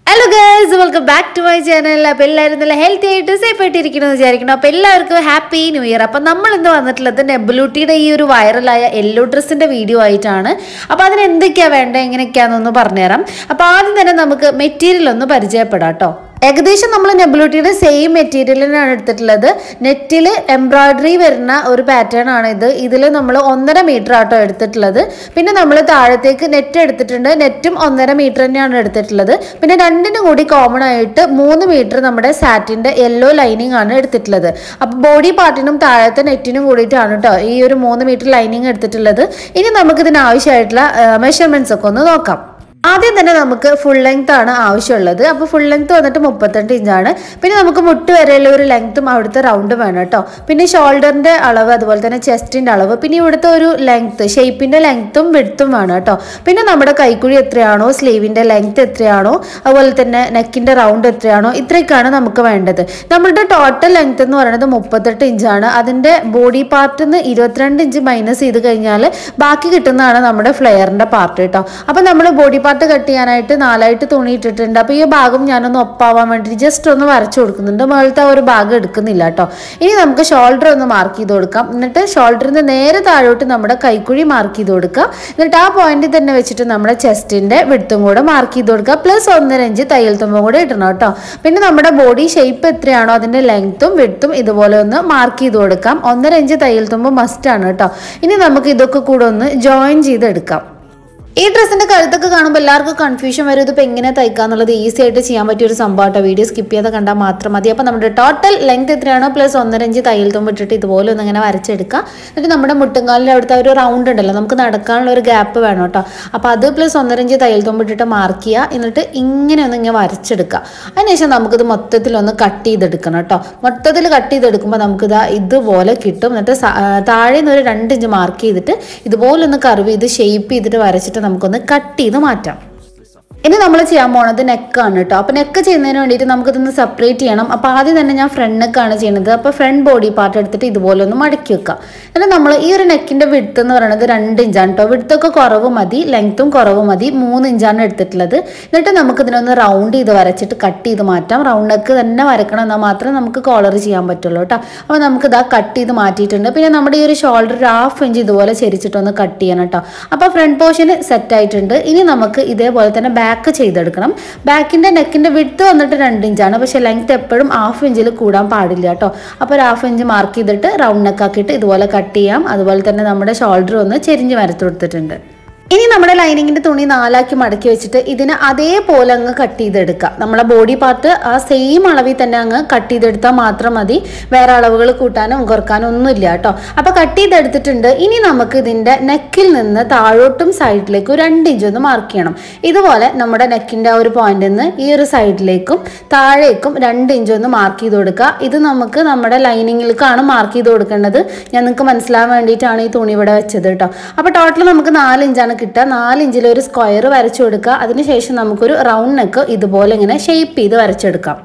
Hello guys, welcome back to my channel. അപ്പോൾ എല്ലാവരും നല്ല ഹെൽത്തി ആയിട്ട് സേഫ് ആയിട്ട് ഇരിക്കണമെന്ന് വിചാരിക്കണം. അപ്പോൾ എല്ലാവർക്കും ഹാപ്പി ന്യൂ ഇയർ. അപ്പോൾ നമ്മൾ ഇന്ന് വന്നിട്ടുള്ളത് നെബുലൂട്ടിയുടെ ഈ ഒരു വൈറലായ യെല്ലോ ഡ്രസ്സിന്റെ വീഡിയോ ആയിട്ടാണ്. അപ്പോൾ അതിന് എന്തൊക്കെയാണ് വേണ്ടത് എങ്ങനെയൊക്കെയാണെന്നൊന്ന് പറഞ്ഞുതരാം. അപ്പോൾ ആദ്യം തന്നെ നമുക്ക് മെറ്റീരിയൽ ഒന്ന് പരിചയപ്പെടാം കേട്ടോ. ഏകദേശം നമ്മൾ നെബുലൂട്ടിയുടെ സെയിം മെറ്റീരിയലിനാണ് എടുത്തിട്ടുള്ളത്. നെറ്റിൽ എംബ്രോയിഡറി വരുന്ന ഒരു പാറ്റേൺ ആണ് ഇത്. ഇതിൽ നമ്മൾ 1.5 മീറ്റർ ആട്ടോ എടുത്തിട്ടുള്ളത്. പിന്നെ നമ്മൾ താഴത്തേക്ക് നെറ്റ് എടുത്തിട്ടുണ്ട്. നെറ്റും 1.5 മീറ്റർ തന്നെയാണ് എടുത്തിട്ടുള്ളത്. പിന്നെ രണ്ടിനും കൂടി കോമൺ ആയിട്ട് 3 മീറ്റർ നമ്മുടെ സാറ്റിൻ്റെ യെല്ലോ ലൈനിങ് ആണ് എടുത്തിട്ടുള്ളത്. അപ്പോൾ ബോഡി പാർട്ടിനും താഴത്തെ നെറ്റിനും കൂടിയിട്ടാണ് കേട്ടോ ഈ ഒരു 3 മീറ്റർ ലൈനിങ് എടുത്തിട്ടുള്ളത്. ഇനി നമുക്കിതിന് ആവശ്യമായിട്ടുള്ള മെഷർമെൻറ്റ്സ് ഒക്കെ ഒന്ന് നോക്കാം. ആദ്യം തന്നെ നമുക്ക് ഫുൾ ലെങ്ത് ആണ് ആവശ്യമുള്ളത്. അപ്പോൾ ഫുൾ ലെങ്ത് വന്നിട്ട് 38 ഇഞ്ചാണ്. പിന്നെ നമുക്ക് മുട്ട് വരെയുള്ള ഒരു ലെങ്ത്തും അവിടുത്തെ റൗണ്ട് വേണം കേട്ടോ. പിന്നെ ഷോൾഡറിൻ്റെ അളവ്, അതുപോലെ തന്നെ ചെസ്റ്റിൻ്റെ അളവ്, പിന്നെ ഇവിടുത്തെ ഒരു ലെങ്ത്ത് ഷേപ്പിൻ്റെ ലെങ്ത്തും വിഡ്ത്തും വേണം കേട്ടോ. പിന്നെ നമ്മുടെ കൈക്കുഴി എത്രയാണോ, സ്ലീവിൻ്റെ ലെങ്ത്ത് എത്രയാണോ, അതുപോലെ തന്നെ നെക്കിൻ്റെ റൗണ്ട് എത്രയാണോ, ഇത്രയൊക്കെയാണ് നമുക്ക് വേണ്ടത്. നമ്മളുടെ ടോട്ടൽ ലെങ്ത്ത് എന്ന് പറയുന്നത് 38 ഇഞ്ചാണ്. അതിൻ്റെ ബോഡി പാർട്ടിൽ നിന്ന് 22 ഇഞ്ച് മൈനസ് ചെയ്ത് കഴിഞ്ഞാൽ ബാക്കി കിട്ടുന്നതാണ് നമ്മുടെ ഫ്ലെയറിൻ്റെ പാർട്ട് കേട്ടോ. അപ്പോൾ നമ്മൾ ബോഡി പാർട്ട് കട്ട് ചെയ്യാനായിട്ട് 4ആയിട്ട് തുണി ഇട്ടിട്ടുണ്ട്. അപ്പോൾ ഈ ഭാഗം ഞാനൊന്ന് ഒപ്പാവാൻ വേണ്ടിയിട്ട് ജസ്റ്റ് ഒന്ന് വരച്ചു കൊടുക്കുന്നുണ്ട്. മുകളിലത്തെ ഒരു ഭാഗം എടുക്കുന്നില്ല കേട്ടോ. ഇനി നമുക്ക് ഷോൾഡർ ഒന്ന് മാർക്ക് ചെയ്ത് കൊടുക്കാം. എന്നിട്ട് ഷോൾഡറിന് നേരെ താഴോട്ട് നമ്മുടെ കൈക്കുഴി മാർക്ക് ചെയ്ത് കൊടുക്കുക. എന്നിട്ട് ആ പോയിന്റിൽ തന്നെ വെച്ചിട്ട് നമ്മുടെ ചെസ്റ്റിൻ്റെ വിഡ്ത്തും കൂടെ മാർക്ക് ചെയ്ത് കൊടുക്കുക. പ്ലസ് 1.5 ഇഞ്ച് തയ്യൽ തുമ്പും കൂടെ ഇടണം കേട്ടോ. പിന്നെ നമ്മുടെ ബോഡി ഷേപ്പ് എത്രയാണോ അതിൻ്റെ ലെങ്ത്തും വിഡ്ത്തും ഇതുപോലെ ഒന്ന് മാർക്ക് ചെയ്ത് കൊടുക്കാം. 1.5 ഇഞ്ച് തയ്യൽ തുമ്പ് മസ്റ്റാണ് കേട്ടോ. ഇനി നമുക്ക് ഇതൊക്കെ കൂടെ ഒന്ന് ജോയിൻ ചെയ്തെടുക്കാം. ഈ ഡ്രസ്സിൻ്റെ കഴുത്തൊക്കെ കാണുമ്പോൾ എല്ലാവർക്കും കൺഫ്യൂഷൻ വരും. ഇതിപ്പോൾ എങ്ങനെ തയ്ക്കാന്നുള്ളത് ഈസി ആയിട്ട് ചെയ്യാൻ പറ്റിയ ഒരു സംഭവമാട്ടോ. വീഡിയോ സ്കിപ്പ് ചെയ്ത് കണ്ടാൽ മാത്രം മതി. അപ്പോൾ നമ്മുടെ ടോട്ടൽ ലെങ്ത് എത്രയാണോ പ്ലസ് 1.5 ഇഞ്ച് തയ്യൽ തുമ്പ് ഇട്ടിട്ട് ഇതുപോലെ ഒന്ന് ഇങ്ങനെ വരച്ചെടുക്കുക. എന്നിട്ട് നമ്മുടെ മുട്ടുംകാലിൻ്റെ അവിടുത്തെ ഒരു റൗണ്ട് ഉണ്ടല്ലോ, നമുക്ക് നടക്കാനുള്ള ഒരു ഗ്യാപ്പ് വേണം കേട്ടോ. അപ്പോൾ അത് പ്ലസ് 1.5 ഇഞ്ച് തയ്യൽ തുമ്പ് ഇട്ടിട്ട് മാർക്ക് ചെയ്യുക. എന്നിട്ട് ഇങ്ങനെ ഒന്ന് ഇങ്ങനെ വരച്ചെടുക്കുക. അതിനുശേഷം നമുക്കിത് മൊത്തത്തിലൊന്ന് കട്ട് ചെയ്തെടുക്കണം കേട്ടോ. മൊത്തത്തിൽ കട്ട് ചെയ്തെടുക്കുമ്പോൾ നമുക്കിത് ഇതുപോലെ കിട്ടും. എന്നിട്ട് താഴെ നിന്ന് ഒരു 2 ഇഞ്ച് മാർക്ക് ചെയ്തിട്ട് ഇതുപോലെ ഒന്ന് കർവ് ചെയ്ത് ഷേപ്പ് ചെയ്തിട്ട് വരച്ചിട്ട് നമുക്കൊന്ന് കട്ട് ചെയ്ത് മാറ്റാം. ഇനി നമ്മൾ ചെയ്യാൻ പോണത് നെക്കാണ് കേട്ടോ. അപ്പോൾ നെക്ക് ചെയ്യുന്നതിന് വേണ്ടിയിട്ട് നമുക്കിതൊന്ന് സെപ്പറേറ്റ് ചെയ്യണം. അപ്പോൾ ആദ്യം തന്നെ ഞാൻ ഫ്രണ്ട് നെക്കാണ് ചെയ്യുന്നത്. അപ്പോൾ ഫ്രണ്ട് ബോഡി പാർട്ട് എടുത്തിട്ട് ഇതുപോലെ ഒന്ന് മടക്കി വെക്കുക. എന്നിട്ട് നമ്മൾ ഈ ഒരു നെക്കിൻ്റെ വിഡ്ത്ത് എന്ന് പറയുന്നത് 2 ഇഞ്ചാണ് കേട്ടോ. വിഡ്ത്തൊക്കെ കുറവ് മതി, ലെങ്ത്തും കുറവ് മതി. 3 ഇഞ്ചാണ് എടുത്തിട്ടുള്ളത്. എന്നിട്ട് നമുക്കിതിനൊന്ന് റൗണ്ട് ചെയ്ത് വരച്ചിട്ട് കട്ട് ചെയ്ത് മാറ്റാം. റൗണ്ട് നെക്ക് തന്നെ വരക്കണം, എന്നാൽ മാത്രമേ നമുക്ക് കോളർ ചെയ്യാൻ പറ്റുള്ളൂ കേട്ടോ. അപ്പോൾ നമുക്കിതാ കട്ട് ചെയ്ത് മാറ്റിയിട്ടുണ്ട്. പിന്നെ നമ്മുടെ ഈ ഒരു ഷോൾഡർ ഒരു 1/2 ഇഞ്ച് ഇതുപോലെ ചെരിച്ചിട്ടൊന്ന് കട്ട് ചെയ്യണം കേട്ടോ. അപ്പോൾ ഫ്രണ്ട് പോർഷൻ സെറ്റ് ആയിട്ടുണ്ട്. ഇനി നമുക്ക് ഇതേപോലെ തന്നെ ബാക്ക് ചെയ്തെടുക്കണം. ബാക്കിൻ്റെ നെക്കിൻ്റെ വിഡ്ത്ത് വന്നിട്ട് 2 ഇഞ്ചാണ്. പക്ഷേ ലെങ്ത്ത് എപ്പോഴും 1/2 ഇഞ്ചിൽ കൂടാൻ പാടില്ല കേട്ടോ. അപ്പോൾ ഒരു 1/2 ഇഞ്ച് മാർക്ക് ചെയ്തിട്ട് റൗണ്ട് നെക്കാക്കിയിട്ട് ഇതുപോലെ കട്ട് ചെയ്യാം. അതുപോലെ തന്നെ നമ്മുടെ ഷോൾഡർ ഒന്ന് ചെരിഞ്ഞ് വരച്ചു കൊടുത്തിട്ടുണ്ട്. ഇനി നമ്മുടെ ലൈനിങ്ങിൻ്റെ തുണി 4ആക്കി മടക്കി വെച്ചിട്ട് ഇതിനെ അതേപോലെ അങ്ങ് കട്ട് ചെയ്തെടുക്കുക. നമ്മളെ ബോഡി പാർട്ട് ആ സെയിം അളവിൽ തന്നെ അങ്ങ് കട്ട് ചെയ്തെടുത്താൽ മാത്രം മതി. വേറെ അളവുകൾ കൂട്ടാനും കുറക്കാനും ഒന്നുമില്ല കേട്ടോ. അപ്പോൾ കട്ട് ചെയ്തെടുത്തിട്ടുണ്ട്. ഇനി നമുക്ക് ഇതിൻ്റെ നെക്കിൽ നിന്ന് താഴോട്ടും സൈഡിലേക്കും 2 ഇഞ്ച് ഒന്ന് മാർക്ക് ചെയ്യണം. ഇതുപോലെ നമ്മുടെ നെക്കിൻ്റെ ആ ഒരു പോയിന്റിൽ നിന്ന് ഈ ഒരു സൈഡിലേക്കും താഴേക്കും 2 ഇഞ്ച് ഒന്ന് മാർക്ക് ചെയ്ത് കൊടുക്കുക. ഇത് നമുക്ക് നമ്മുടെ ലൈനിങ്ങിലേക്കാണ് മാർക്ക് ചെയ്ത് കൊടുക്കേണ്ടത്. ഞാൻ നിങ്ങൾക്ക് മനസ്സിലാവാൻ വേണ്ടിയിട്ടാണ് ഈ തുണി ഇവിടെ വെച്ചത് കേട്ടോ. അപ്പോൾ ടോട്ടൽ നമുക്ക് 4 ഇഞ്ചാണ് കിട്ടുക. 4 ഇഞ്ചിൽ ഒരു സ്ക്വയർ വരച്ചു കൊടുക്കുക. അതിനുശേഷം നമുക്കൊരു റൗണ്ട് നെക്ക് ഇതുപോലെ ഇങ്ങനെ ഷേപ്പ് ചെയ്ത് വരച്ചെടുക്കാം.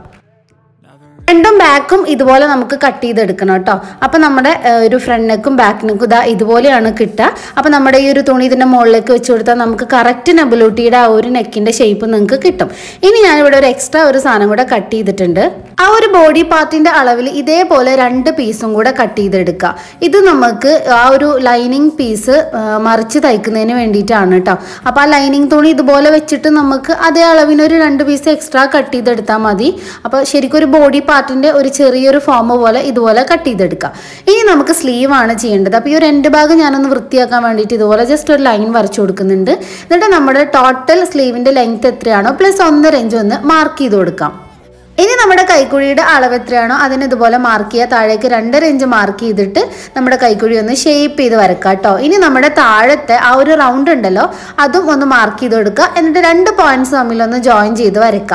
ഫ്രണ്ടും ബാക്കും ഇതുപോലെ നമുക്ക് കട്ട് ചെയ്തെടുക്കണം കേട്ടോ. അപ്പോൾ നമ്മുടെ ഒരു ഫ്രണ്ട് നെക്കും ബാക്ക് നെക്കും ഇതാ ഇതുപോലെയാണ് കിട്ടുക. അപ്പോൾ നമ്മുടെ ഈ ഒരു തുണി ഇതിൻ്റെ മുകളിലേക്ക് വെച്ച് കൊടുത്താൽ നമുക്ക് കറക്റ്റ് നെബുലൂട്ടിയുടെ ആ ഒരു നെക്കിൻ്റെ ഷേപ്പ് നിങ്ങൾക്ക് കിട്ടും. ഇനി ഞാനിവിടെ ഒരു എക്സ്ട്രാ ഒരു സാധനം കൂടെ കട്ട് ചെയ്തിട്ടുണ്ട്. ആ ഒരു ബോഡി പാർട്ടിൻ്റെ അളവിൽ ഇതേപോലെ 2 പീസും കൂടെ കട്ട് ചെയ്തെടുക്കുക. ഇത് നമുക്ക് ആ ഒരു ലൈനിങ് പീസ് മറിച്ച് തയ്ക്കുന്നതിന് വേണ്ടിയിട്ടാണ് കേട്ടോ. അപ്പോൾ ആ ലൈനിങ് തുണി ഇതുപോലെ വെച്ചിട്ട് നമുക്ക് അതേ അളവിനൊരു 2 പീസ് എക്സ്ട്രാ കട്ട് ചെയ്തെടുത്താൽ മതി. അപ്പോൾ ശരിക്കും ഒരു ബോഡി പാർട്ടിൻ്റെ ഒരു ചെറിയൊരു ഫോം പോലെ ഇതുപോലെ കട്ട് ചെയ്തെടുക്കുക. ഇനി നമുക്ക് സ്ലീവ് ആണ് ചെയ്യേണ്ടത്. അപ്പോൾ ഈ ഒരു എൻഡ് ഭാഗം ഞാനൊന്ന് വൃത്തിയാക്കാൻ വേണ്ടിയിട്ട് ഇതുപോലെ ജസ്റ്റ് ഒരു ലൈൻ വരച്ചു കൊടുക്കുന്നുണ്ട്. എന്നിട്ട് നമ്മുടെ ടോട്ടൽ സ്ലീവിൻ്റെ ലെങ്ത് എത്രയാണോ പ്ലസ് 1.5 ഇഞ്ച് ഒന്ന് മാർക്ക് ചെയ്ത് കൊടുക്കാം. ഇനി നമ്മുടെ കൈക്കുഴിയുടെ അളവ് എത്രയാണോ അതിന് ഇതുപോലെ മാർക്ക് ചെയ്യുക. താഴേക്ക് 2.5 ഇഞ്ച് മാർക്ക് ചെയ്തിട്ട് നമ്മുടെ കൈക്കുഴി ഒന്ന് ഷേപ്പ് ചെയ്ത് വരക്കുക കേട്ടോ. ഇനി നമ്മുടെ താഴത്തെ ആ ഒരു റൗണ്ട് ഉണ്ടല്ലോ അതും ഒന്ന് മാർക്ക് ചെയ്ത് കൊടുക്കുക. എന്നിട്ട് 2 പോയിന്റ്സ് തമ്മിലൊന്ന് ജോയിൻ ചെയ്ത് വരക്കുക.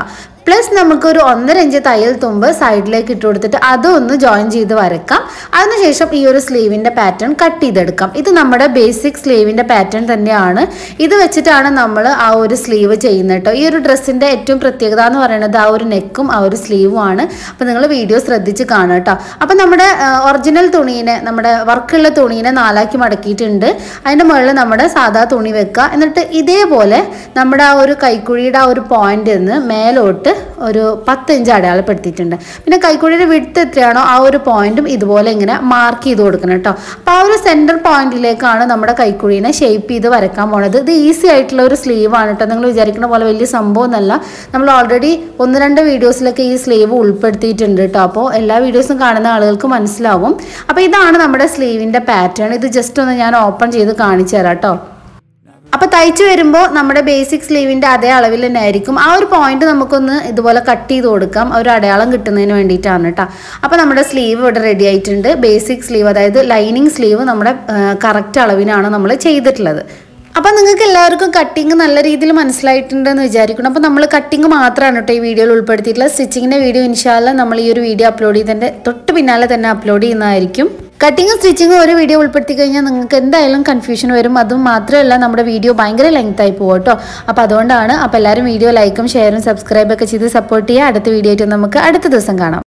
പ്ലസ് നമുക്കൊരു 1.5 ഇഞ്ച് തയ്യൽ തുമ്പ് സൈഡിലേക്ക് ഇട്ട് കൊടുത്തിട്ട് അതൊന്ന് ജോയിൻ ചെയ്ത് വരക്കാം. അതിനുശേഷം ഈ ഒരു സ്ലീവിൻ്റെ പാറ്റേൺ കട്ട് ചെയ്തെടുക്കാം. ഇത് നമ്മുടെ ബേസിക് സ്ലീവിൻ്റെ പാറ്റേൺ തന്നെയാണ്. ഇത് വെച്ചിട്ടാണ് നമ്മൾ ആ ഒരു സ്ലീവ് ചെയ്യുന്നത് കേട്ടോ. ഈ ഒരു ഡ്രസ്സിൻ്റെ ഏറ്റവും പ്രത്യേകത എന്ന് പറയുന്നത് ആ ഒരു നെക്കും ആ ഒരു സ്ലീവും ആണ്. അപ്പോൾ നിങ്ങൾ വീഡിയോ ശ്രദ്ധിച്ച് കാണുക കേട്ടോ. അപ്പോൾ നമ്മുടെ ഒറിജിനൽ തുണീനെ, നമ്മുടെ വർക്കുള്ള തുണീനെ 4ആക്കി മടക്കിയിട്ടുണ്ട്. അതിൻ്റെ മുകളിൽ നമ്മുടെ സാധാ തുണി വെക്കുക. എന്നിട്ട് ഇതേപോലെ നമ്മുടെ ആ ഒരു കൈക്കുഴിയുടെ ആ ഒരു പോയിന്റിൽ നിന്ന് മേലോട്ട് ഒരു 10 ഇഞ്ച് അടയാളപ്പെടുത്തിയിട്ടുണ്ട്. പിന്നെ കൈക്കുഴിയുടെ വിഡ്ത്ത് എത്രയാണോ ആ ഒരു പോയിന്റും ഇതുപോലെ ഇങ്ങനെ മാർക്ക് ചെയ്ത് കൊടുക്കണം കേട്ടോ. അപ്പോൾ ആ ഒരു സെൻറ്റർ പോയിന്റിലേക്കാണ് നമ്മുടെ കൈക്കുഴീനെ ഷേപ്പ് ചെയ്ത് വരക്കാൻ പോണത്. ഇത് ഈസി ആയിട്ടുള്ള ഒരു സ്ലീവാണ് കേട്ടോ. നിങ്ങൾ വിചാരിക്കുന്ന പോലെ വലിയ സംഭവമൊന്നുമല്ല. നമ്മൾ ഓൾറെഡി 1-2 വീഡിയോസിലൊക്കെ ഈ സ്ലീവ് ഉൾപ്പെടുത്തിയിട്ടുണ്ട് കേട്ടോ. അപ്പോൾ എല്ലാ വീഡിയോസും കാണുന്ന ആളുകൾക്ക് മനസ്സിലാവും. അപ്പോൾ ഇതാണ് നമ്മുടെ സ്ലീവിൻ്റെ പാറ്റേൺ. ഇത് ജസ്റ്റ് ഒന്ന് ഞാൻ ഓപ്പൺ ചെയ്ത് കാണിച്ചു തരാം കേട്ടോ. അപ്പോൾ തയ്ച്ചു വരുമ്പോൾ നമ്മുടെ ബേസിക് സ്ലീവിൻ്റെ അതേ അളവിൽ തന്നെ ആയിരിക്കും. ആ ഒരു പോയിന്റ് നമുക്കൊന്ന് ഇതുപോലെ കട്ട് ചെയ്ത് കൊടുക്കാം, ഒരു അടയാളം കിട്ടുന്നതിന് വേണ്ടിയിട്ടാണ് കേട്ടോ. അപ്പോൾ നമ്മുടെ സ്ലീവ് ഇവിടെ റെഡി ആയിട്ടുണ്ട്. ബേസിക് സ്ലീവ്, അതായത് ലൈനിങ് സ്ലീവ് നമ്മുടെ കറക്റ്റ് അളവിനാണ് നമ്മൾ ചെയ്തിട്ടുള്ളത്. അപ്പോൾ നിങ്ങൾക്ക് എല്ലാവർക്കും കട്ടിങ് നല്ല രീതിയിൽ മനസ്സിലായിട്ടുണ്ടെന്ന് വിചാരിക്കണം. അപ്പോൾ നമ്മൾ കട്ടിങ് മാത്രമാണ് കേട്ടോ ഈ വീഡിയോയിൽ ഉൾപ്പെടുത്തിയിട്ടുള്ളത്. സ്റ്റിച്ചിങ്ങിൻ്റെ വീഡിയോ ഇൻഷാല്ല നമ്മൾ ഈ ഒരു വീഡിയോ അപ്ലോഡ് ചെയ്തതിൻ്റെ തൊട്ട് പിന്നാലെ തന്നെ അപ്ലോഡ് ചെയ്യുന്നതായിരിക്കും. കട്ടിങ്ങും സ്റ്റിച്ചിങ്ങും ഒരു വീഡിയോ ഉൾപ്പെടുത്തി കഴിഞ്ഞാൽ നിങ്ങൾക്ക് എന്തായാലും കൺഫ്യൂഷൻ വരും. അതും മാത്രമല്ല നമ്മുടെ വീഡിയോ ഭയങ്കര ലെങ്ത് ആയി പോകും കേട്ടോ. അപ്പോൾ അതുകൊണ്ടാണ്. അപ്പോൾ എല്ലാവരും വീഡിയോ ലൈക്കും ഷെയറും സബ്സ്ക്രൈബൊക്കെ ചെയ്ത് സപ്പോർട്ട് ചെയ്യുക. അടുത്ത വീഡിയോ ആയിട്ട് നമുക്ക് അടുത്ത ദിവസം കാണാം.